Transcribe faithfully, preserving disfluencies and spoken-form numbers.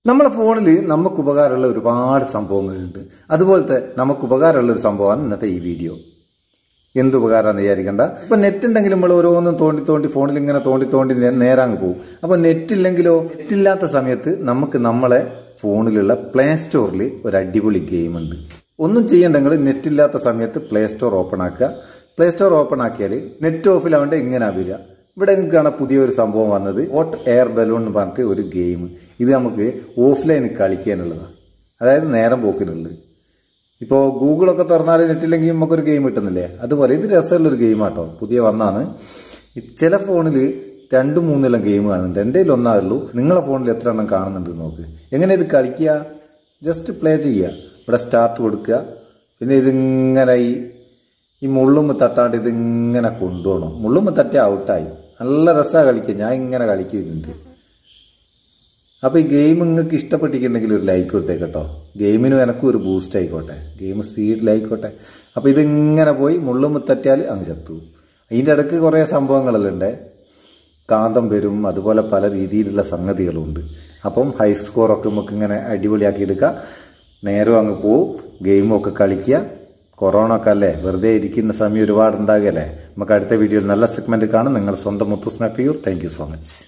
നമ്മുടെ ഫോണിൽ നമുക്ക് ഉപകാരമുള്ള ഒരുപാട് സംഭവങ്ങളുണ്ട്. അതുപോലത്തെ നമുക്ക് ഉപകാരമുള്ള ഒരു സംഭവമാണ് ഇന്നത്തെ ഈ വീഡിയോ. എന്തുപകാരമാണെന്ന് വിചാരിക്കണ്ട. ഇപ്പൊ നെറ്റ് ഉണ്ടെങ്കിൽ നമ്മൾ ഓരോന്നും തോണ്ടി തോണ്ടി ഫോണിൽ ഇങ്ങനെ തോണ്ടി തോണ്ടി നേരാങ്ങ് പോകും. അപ്പൊ നെറ്റ് ഇല്ലെങ്കിലോ, നെറ്റില്ലാത്ത സമയത്ത് നമുക്ക് നമ്മളെ ഫോണിലുള്ള പ്ലേ സ്റ്റോറിൽ ഒരു അടിപൊളി ഗെയിം ഉണ്ട്. ഒന്നും ചെയ്യണ്ടെങ്കിൽ നെറ്റില്ലാത്ത സമയത്ത് പ്ലേ സ്റ്റോർ ഓപ്പൺ ആക്കുക. പ്ലേ സ്റ്റോർ ഓപ്പൺ ആക്കിയാൽ നെറ്റ് ഓഫിലാവേണ്ട ഇങ്ങനെ വരിക. ഇവിടെ നിങ്ങൾക്കാണ് പുതിയൊരു സംഭവം വന്നത്, ഹോട്ട് എയർ ബലൂൺ എന്ന് പറഞ്ഞിട്ട് ഒരു ഗെയിം. ഇത് നമുക്ക് ഓഫ്ലൈനിൽ കളിക്കാനുള്ളതാണ്, അതായത് നേരം പോക്കിനുള്ളത്. ഇപ്പോൾ ഗൂഗിളൊക്കെ തുറന്നാൽ നെറ്റില്ലെങ്കിൽ നമുക്കൊരു ഗെയിം കിട്ടുന്നില്ലേ, അതുപോലെ ഇത് രസമുള്ളൊരു ഗെയിമാട്ടോ, പുതിയ വന്നാണ്. ചില ഫോണിൽ രണ്ടും മൂന്നെല്ലാം ഗെയിം കാണുന്നുണ്ട്, എൻ്റെ കയ്യിൽ ഒന്നേ ഉള്ളൂ. നിങ്ങളെ ഫോണിൽ എത്ര എണ്ണം കാണുന്നുണ്ട് നോക്ക്. എങ്ങനെ ഇത് കളിക്കുക? ജസ്റ്റ് പ്ലേ ചെയ്യുക, ഇവിടെ സ്റ്റാർട്ട് കൊടുക്കുക. പിന്നെ ഇതിങ്ങനെ ഈ ഈ മുള്ളുമ്പ് തട്ടാണ്ട് ഇതിങ്ങനെ കൊണ്ടുപോകണം. മുള്ളുമ്പ് തട്ടി ഔട്ടായി. നല്ല രസമാണ് കളിക്കുക, ഞാൻ ഇങ്ങനെ കളിക്കുന്നുണ്ട്. അപ്പോൾ ഈ ഗെയിം നിങ്ങൾക്ക് ഇഷ്ടപ്പെട്ടിട്ടുണ്ടെങ്കിൽ ഒരു ലൈക്ക് കൊടുത്തേക്കട്ടോ. ഗെയിമിനും എനക്കും ഒരു ബൂസ്റ്റ് ആയിക്കോട്ടെ, ഗെയിം സ്പീഡിലായിക്കോട്ടെ. അപ്പോൾ ഇതിങ്ങനെ പോയി മുള്ളുമ്പ് തട്ടിയാൽ അങ്ങ് ചത്തു. അതിൻ്റെ ഇടയ്ക്ക് കുറേ സംഭവങ്ങളെല്ലാം ഉണ്ട്, കാന്തം വരും, അതുപോലെ പല രീതിയിലുള്ള സംഗതികളുണ്ട്. അപ്പം ഹൈ സ്കോറൊക്കെ നമുക്ക് ഇങ്ങനെ അടിപൊളിയാക്കി എടുക്കുക. നേരം അങ്ങ് പോവും, ഗെയിമൊക്കെ കളിക്കുക. കൊറോണ ഒക്കെ അല്ലേ, വെറുതെ ഇരിക്കുന്ന സമയം ഒരുപാട് ഉണ്ടാകുകയല്ലേ. നമുക്ക് അടുത്ത വീഡിയോയിൽ നല്ല സെഗ്മെന്റ് കാണും. നിങ്ങൾ സ്വന്തം മുത്തൂസ് മാപ്പിയൂർ. Thank you so much.